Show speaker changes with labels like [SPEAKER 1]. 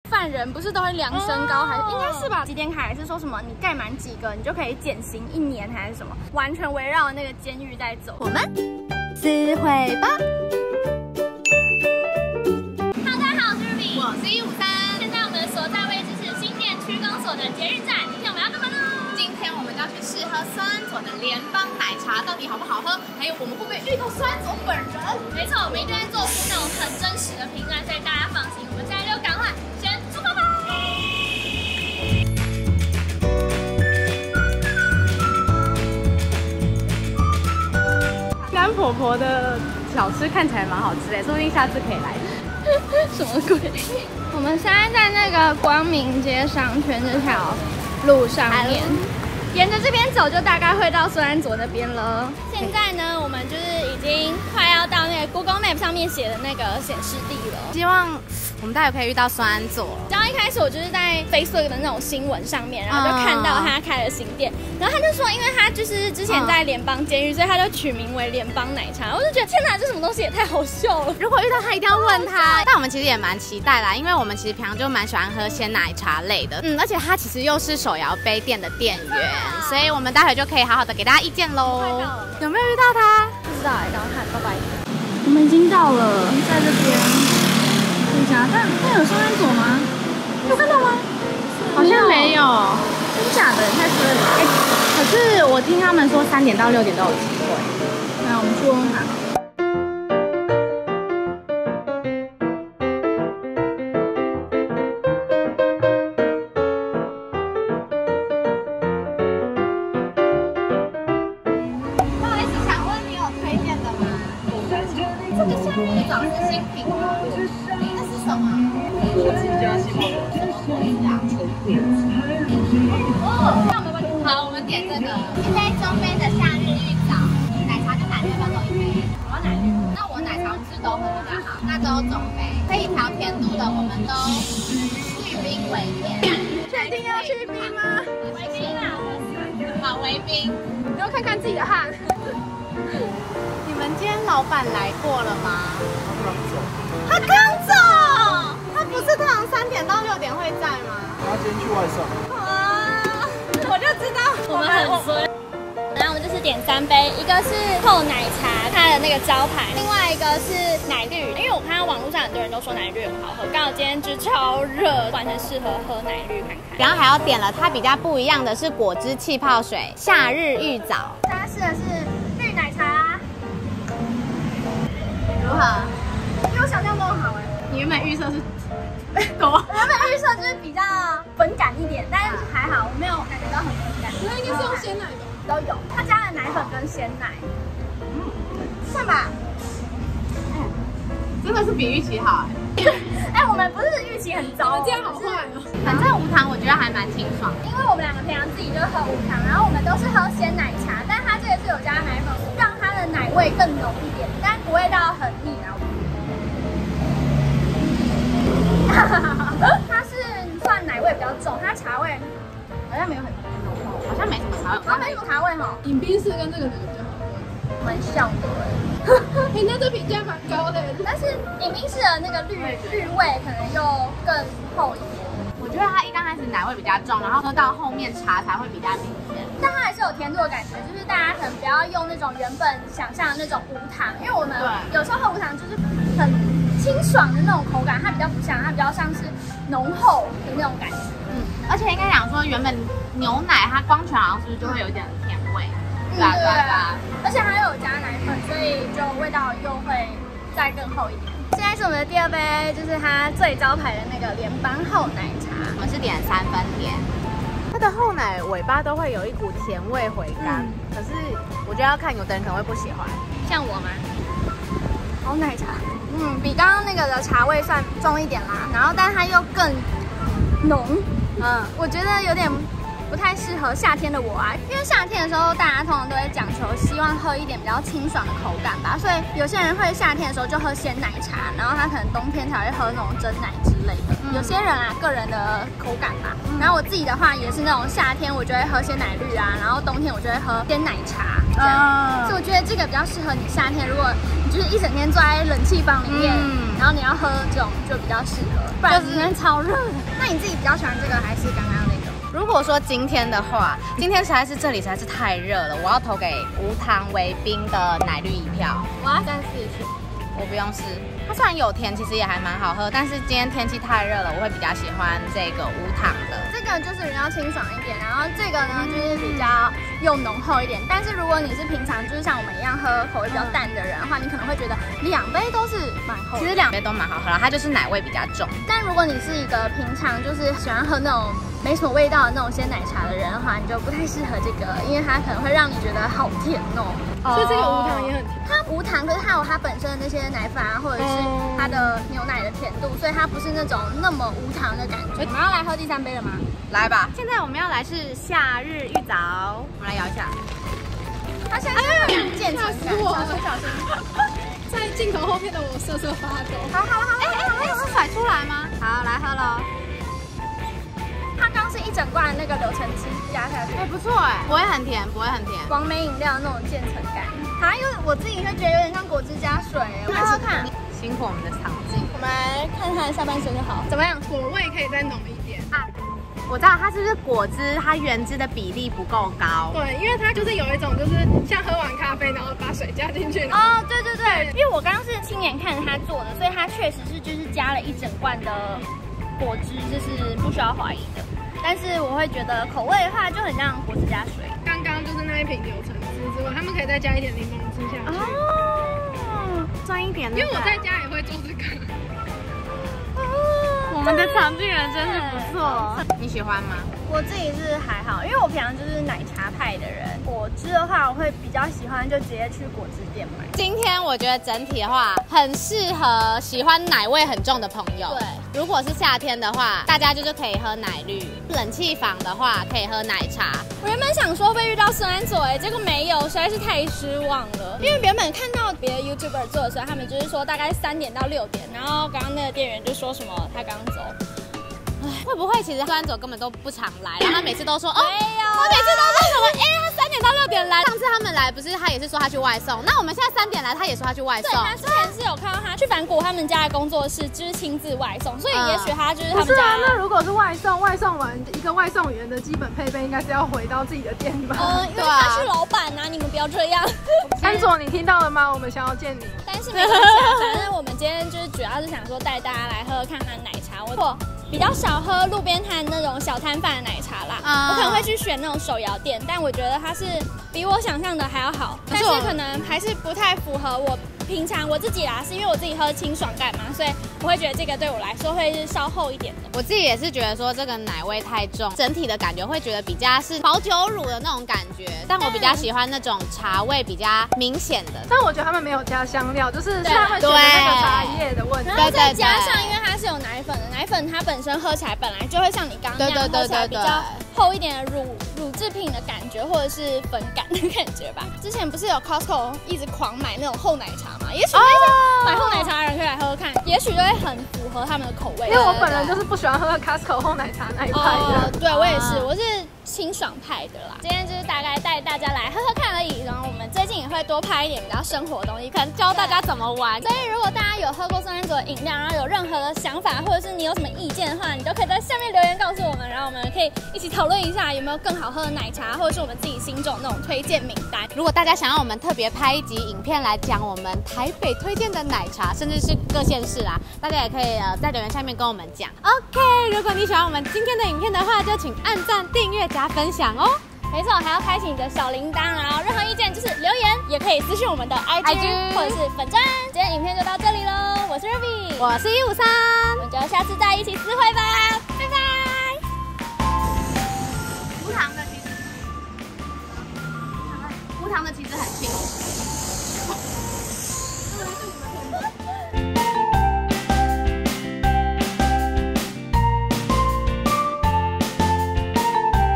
[SPEAKER 1] 犯人不是都会量身高，还是应该是吧？几点卡也是说什么你盖满几个，你就可以减刑1年还是什么，完全围绕那个监狱在走。我们私会吧。Hello， 大家好，我是Ruby，
[SPEAKER 2] 我是153。
[SPEAKER 1] 现在我们所在位置是新店区公所的捷运站。今天我们要干嘛呢？
[SPEAKER 2] 今天我们要去试喝酸佐的联邦奶茶，到底好不好喝？还有我们会不会遇到酸佐本人？
[SPEAKER 1] 没错，我们一定会做出那种很真实的评论，所以大家放心。我们现在就赶快先出发吧。
[SPEAKER 2] 甘婆婆的小吃看起来蛮好吃的，说不定下次可以来。
[SPEAKER 1] 什么鬼？我们现在在那个光明街商圈这条路上面，沿着这边走就大概会到酸佐那边了。现在呢，我们就是已经快要到那个 Google Map 上面写的那个显示地了。
[SPEAKER 2] 希望我们待会可以遇到酸佐。
[SPEAKER 1] 然后一开始我就是在 Facebook 的那种新闻上面，然后就看到他开了新店，然后他就说，因为他就是之前在联邦监狱，所以他就取名为联邦奶茶。我就觉得天哪，这什么东西也太好笑了！
[SPEAKER 2] 如果遇到他，一定要问他。但我们其实也蛮期待啦，因为我们其实平常就蛮喜欢喝鲜奶茶类的，而且他其实又是手摇杯店的店员，所以我们待会就可以好好的给大家意见喽。有没有遇到他？
[SPEAKER 1] 不知道哎，刚刚看，拜拜。我们已经到了，在这边。这家，但有酸佐吗？有看到吗？
[SPEAKER 2] 好像没有，
[SPEAKER 1] 真假的，太衰了。
[SPEAKER 2] 可是我听他们说3点到6点都有机会。
[SPEAKER 1] 那我们去问问看。
[SPEAKER 2] 不好意思，想问你有推荐的吗？这个下面找是新品吗？那是什么？好，我们点这个一杯中杯的夏日玉枣，奶茶跟奶绿分都1杯。我要奶绿。那我奶茶是都喝比较好，那都中杯。可以调甜度的，我们都去冰为甜。
[SPEAKER 1] 确定要去冰吗？
[SPEAKER 2] 微冰啊，好微冰。
[SPEAKER 1] 你要看看自己的汗。
[SPEAKER 2] 你们今天老板来过了吗？他刚走。他不是通常3点到6点会在吗？
[SPEAKER 3] 他今天去外送。
[SPEAKER 2] 我就知道
[SPEAKER 1] 我们很衰。然后我们就是点3杯，一个是厚奶茶，它的那个招牌；另外一个是奶绿，因为我看到网络上很多人都说奶绿很好喝，刚好今天就超热，完全适合喝奶绿看看。
[SPEAKER 2] 然后还要点了它比较不一样的是果汁气泡水夏日玉枣，
[SPEAKER 1] 它试的是绿奶茶，
[SPEAKER 2] 如何？
[SPEAKER 1] 比我想象中好哎。
[SPEAKER 2] 你原本预测是多？
[SPEAKER 1] 我原本预测就是比较粉感一点，但是还好，我没有感觉到很粉感。
[SPEAKER 4] 它应该是用鲜奶的，
[SPEAKER 1] 都有，他加了奶粉跟鲜奶，算吧。
[SPEAKER 2] 真的是比预期好
[SPEAKER 1] 哎，我们不是预期很糟，
[SPEAKER 4] 这样好坏哦。
[SPEAKER 2] 反正无糖我觉得还蛮清爽，
[SPEAKER 1] 因为我们2个平常自己就是喝无糖，然后我们都是喝鲜奶茶，但它这个是有加奶粉，让它的奶味更浓一点，但不会到很腻啊。它是算奶味比较重，它茶味好像没有很浓厚，
[SPEAKER 2] 好像没什么茶味，
[SPEAKER 1] 它没什么茶味哈。
[SPEAKER 4] 饮冰式跟这个哪个比较好喝？
[SPEAKER 1] 蛮像的
[SPEAKER 4] 哎，那这评价蛮高的。
[SPEAKER 1] 但是饮冰式的那个绿味可能又更厚一点。
[SPEAKER 2] 我觉得它一刚开始奶味比较重，然后喝到后面茶才会比较明显。
[SPEAKER 1] 但它还是有甜度的感觉，就是大家可能不要用那种原本想象的那种无糖，因为我们有时候喝无糖就是很清爽的那种口感，它比较不像，它比较像是浓厚的那种感觉。
[SPEAKER 2] 而且应该讲说，原本牛奶它光泉好像是不是就会有一点甜味？对啊。
[SPEAKER 1] 而且它又有加奶粉，所以就味道又会再更厚一点。现在是我们的第2杯，就是它最招牌的那个联邦厚奶茶。
[SPEAKER 2] 我们是点3分甜，它的厚奶尾巴都会有一股甜味回甘，可是我觉得要看有的人可能会不喜欢，
[SPEAKER 1] 像我吗？好奶茶，比刚刚那个的茶味算重一点啦，然后但是它又更浓，我觉得有点不太适合夏天的我啊，因为夏天的时候大家通常都会讲求希望喝一点比较清爽的口感吧，所以有些人会夏天的时候就喝鲜奶茶，然后他可能冬天才会喝那种真奶之类的。有些人啊，个人的口感吧。然后我自己的话也是那种夏天我就会喝鲜奶绿啊，然后冬天我就会喝鲜奶茶这样。所以我觉得这个比较适合你夏天，如果你就是一整天坐在冷气房里面，然后你要喝这种就比较适合。 不然真的超热的。那你自己比较喜欢这个还是刚刚那个？
[SPEAKER 2] 如果说今天的话，今天这里实在是太热了，我要投给无糖微冰的奶绿一票。
[SPEAKER 1] 我要再试一次。
[SPEAKER 2] 我不用试，它虽然有甜，其实也还蛮好喝，但是今天天气太热了，我会比较喜欢这个无糖的。
[SPEAKER 1] 这个就是比较清爽一点，然后这个呢就是比较又浓厚一点。但是如果你是平常就是像我们一样喝口味比较淡的人的话，你可能会觉得2杯都是蛮厚的。
[SPEAKER 2] 其实2杯都蛮好喝的，它就是奶味比较重。
[SPEAKER 1] 但如果你是一个平常就是喜欢喝那种没什么味道的那种鲜奶茶的人的话，你就不太适合这个，因为它可能会让你觉得好甜哦。
[SPEAKER 4] 所以这个无糖也很甜。
[SPEAKER 1] 它无糖，可是它有它本身的那些奶粉啊，或者是它的牛奶的甜度，所以它不是那种那么无糖的感觉。我们要来喝第3杯了吗？
[SPEAKER 2] 来吧，现在我们要来是夏日浴澡，我们来摇一下。
[SPEAKER 1] 它现在有渐层感，小心。
[SPEAKER 4] 在镜头后面的我瑟瑟发抖。
[SPEAKER 1] 好，
[SPEAKER 2] 是甩出来吗？好，来喝喽。
[SPEAKER 1] 它刚是一整罐那个柳橙汁加下去，
[SPEAKER 2] 不错哎，不会很甜，不会很甜。
[SPEAKER 1] 完美饮料那种渐层感，因为我自己会觉得有点像果汁加水。我们喝看，
[SPEAKER 2] 辛苦我们的场景。
[SPEAKER 1] 我们来看它的下半身就好，怎么样？
[SPEAKER 4] 果味可以再浓一点
[SPEAKER 2] 啊。我知道它是不是果汁，它原汁的比例不够高。
[SPEAKER 4] 对，因为它就是有一种就是像喝完咖啡，然后把水加进去。
[SPEAKER 1] 哦，对，因为我刚刚是亲眼看着它做的，所以它确实是就是加了一整罐的果汁，这是不需要怀疑的。但是我会觉得口味的话就很像果汁加水。
[SPEAKER 4] 刚刚就是那一瓶柳橙汁之外，他们可以再加一点柠檬汁下去。
[SPEAKER 1] 哦，酸一点的。
[SPEAKER 4] 因为我在家也会做这个。
[SPEAKER 2] 我们的常进人真是不错，你喜欢吗？
[SPEAKER 1] 我自己是还好，因为我平常就是奶茶派的人。果汁的话，我会比较喜欢就直接去果汁店买。
[SPEAKER 2] 今天我觉得整体的话，很适合喜欢奶味很重的朋友。
[SPEAKER 1] 对，
[SPEAKER 2] 如果是夏天的话，大家就是可以喝奶绿；冷气房的话，可以喝奶茶。
[SPEAKER 1] 我原本想说会遇到孙安佐，结果没有，实在是太失望了。因为原本看到别的 YouTuber 做的时候，他们就是说大概3点到6点，然后刚刚那个店员就说什么他刚走。
[SPEAKER 2] 会不会其实孙安佐根本都不常来，然后他每次都说哦，
[SPEAKER 1] 没有，
[SPEAKER 2] 我每次都说什么他3点到6点来。上次他们来不是他也是说他去外送，那我们现在3点来，他也说他去外送。
[SPEAKER 1] 对，他之前是有看到他去反骨他们家的工作室，就是亲自外送，所以也许他就是他们家。
[SPEAKER 4] 不是啊，那如果是外送完一个外送员的基本配备应该是要回到自己的店吧？
[SPEAKER 1] 因为他是老板啊，你们不要这样。
[SPEAKER 4] 安佐，你听到了吗？我们想要见你。
[SPEAKER 1] 但是没关系啊，反正我们今天就是主要是想说带大家来喝看看奶茶。我比较少喝路边摊那种小摊贩的奶茶啦，我可能会去选那种手摇店，但我觉得它是比我想象的还要好，但是可能还是不太符合我平常我自己啦，是因为我自己喝清爽感嘛，所以我会觉得这个对我来说会是稍厚一点的。
[SPEAKER 2] 我自己也是觉得说这个奶味太重，整体的感觉会觉得比较是保酒乳的那种感觉，但我比较喜欢那种茶味比较明显的。
[SPEAKER 4] 但我觉得他们没有加香料，就是他们选的那个茶叶的问题。
[SPEAKER 1] 然后再加上因为它是有奶粉的，奶粉它本身喝起来本来就会像你刚刚那样喝起来比较厚一点的乳制品的感觉，或者是粉感的感觉吧。之前不是有 Costco 一直狂买那种厚奶茶嘛？也许那些买厚奶茶的人可以来喝喝看，也许就会很符合他们的口味。
[SPEAKER 4] 因为我本人就是不喜欢喝 Costco 厚奶茶那一派的。
[SPEAKER 1] 对，我也是，我是清爽派的啦。今天就是大概带大家来喝喝看而已，然后我们最近也会多拍一点比较生活的东西，可能教大家怎么玩。所以如果大家有喝过孙安佐的饮料，然后有任何的想法，或者是你有什么意见的话，你都可以在下面留言告诉我们，然后我们可以一起讨论一下有没有更好喝的奶茶，或者是我们自己心中那种推荐名单。
[SPEAKER 2] 如果大家想要我们特别拍一集影片来讲我们台北推荐的奶茶，甚至是各县市啊，大家也可以在留言下面跟我们讲。OK， 如果你喜欢我们今天的影片的话，就请按赞、订阅、加分享哦。
[SPEAKER 1] 没错，还要开启你的小铃铛，然后任何意见就是留言，也可以私讯我们的 IG 或者是粉专。今天影片就到这里喽，我是 Ruby，
[SPEAKER 2] 我是153，
[SPEAKER 1] 我们就下次再一起私会吧。